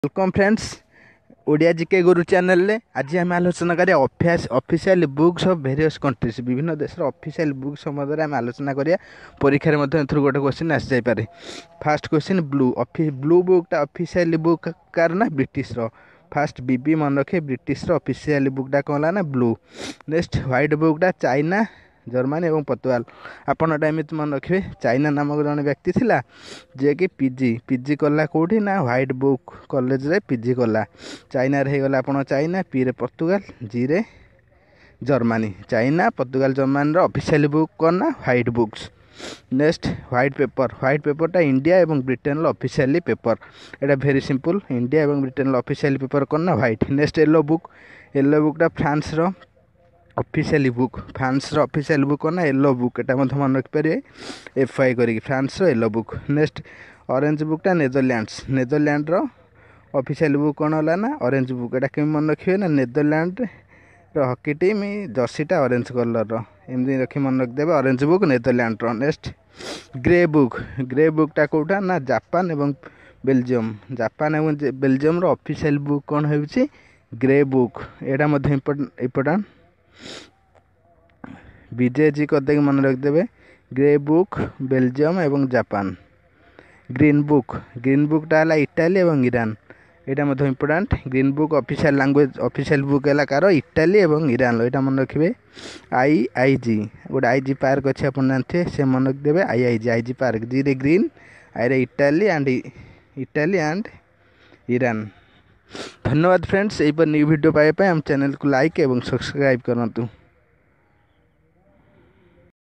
Welcome friends Odia GK Guru channel रे आज आम आलोचना करिया official books of various countries विभिन्न देश ऑफिशियल बुक्स संबंध में आलोचना करिया परीक्षा रे गोटे क्वेश्चन आसी जाई पारे। फास्ट क्वेश्चन ब्लू बुकटा ऑफिशियल बुक कार ना ब्रिटिश रो। फास्ट बीबी मन रखे ब्रिटिश रो ऑफिशियल बुकटा कौन ना ब्लू। नेक्स्ट व्हाइट बुकटा चाइना जर्मनी और पोर्तुगाल। आपण एमती मन रखिए चाइना नामक जन व्यक्ति थिला जे कि पीजी कला कौटी ना व्हाइट बुक कॉलेज रे पीजी कला। चाइना रे गला आपण चाइना, पी रे पोर्तुगाल, जी रे जर्मनी। चाइना पोर्तुगाल जर्मनी रो ऑफिशियल बुक कौन ना व्हाइट बुक्स। नेक्स्ट व्हाइट पेपरटा इंडिया एवं ब्रिटेन ऑफिशियल पेपर। एटा वेरी सिंपल, इंडिया एवं ब्रिटेन ऑफिशियल पेपर कौन ना व्हाइट। नेक्स्ट येलो बुकटा फ्रांस रो ऑफिशियल बुक। फ्रांस रो ऑफिशियल बुक कौन ना येलो बुक। एटा मन रखिपारे एफआई करी फ्रांस रो येलो बुक। नेक्स्ट ऑरेंज बुकटा नेदरलैंड रो ऑफिशियल बुक कौन होला ना ऑरेंज बुक। एटा केम मन रखिए ना नेदरलैंड रो हॉकी टीम जर्सीटा ऑरेंज कलर रो एमती रखी मन रखिदेवे ऑरेंज बुक नेदरलैंड रो। नेक्स्ट ग्रे बुकटा कौटा ना जापान एवं बेल्जियम। जापान एवं बेल्जियम रो ऑफिशियल बुक कौन होउची ग्रे बुक। एटा मध्ये इंपोर्टेंट बीजेजी करदे मन रखिदेवे ग्रे बुक बेल्जियम एवं जापान। ग्रीन बुकटा है इटाली एवं ईरान। यहाँ मतलब important green book official language official book है कार इटाली एवं ईरान। यहाँ मन रखिए आईजी गोटे आईजी पार्क अच्छे आप जानते से मन रखिदेवे आईजी पार्क। जी रे ग्रीन, आई रे इटाली एंड ईरान। धन्यवाद फ्रेंड्स। यही पर न्यू वीडियो पाइबा हम चैनल को लाइक एवं सब्सक्राइब करंतु।